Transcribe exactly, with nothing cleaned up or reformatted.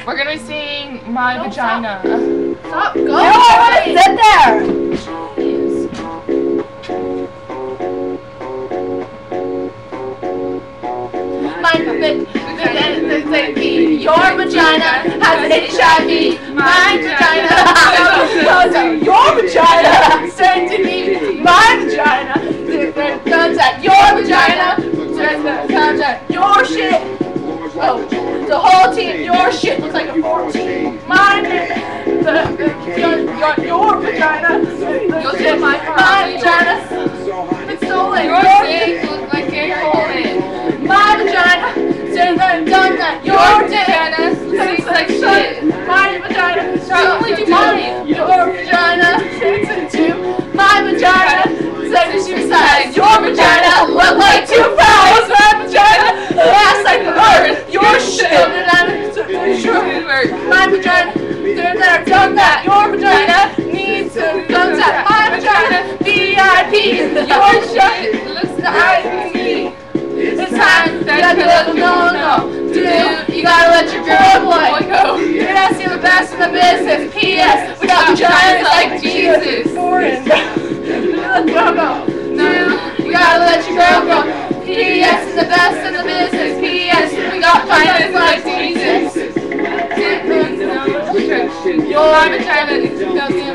We're gonna be singing My No, Vagina. Stop, go! No, I want to sit there! Jeez. My vagina, your vagina has H I V. My vagina goes out your vagina. Turns to me, my vagina. Comes at your vagina. Comes at your shit. Oh, the whole team, your shit looks like a fourteen. Mine, the, the, your, your, your vagina. You'll shit my, my vagina. It's stolen. Your Your dick looks like a colon. my vagina, says that done that. Your vagina tastes like shit. My vagina, Stop, only do mine. Your vagina takes it too. My vagina says two sides. Your vagina look like two fries. My vagina lasts like the earth. Your shit. My vagina, says that done that. Your vagina needs to come that. My vagina, V I P. Your shit looks like me. It's time that you let them know, no. Dude, you gotta let your girl boy go. Dude, I see the best in the business. P S We got vaginas like Jesus. Foreign. Go, go. Dude, you gotta let your girl go. P S is the best in the business. P S We got vaginas like Jesus. Your vagina goes in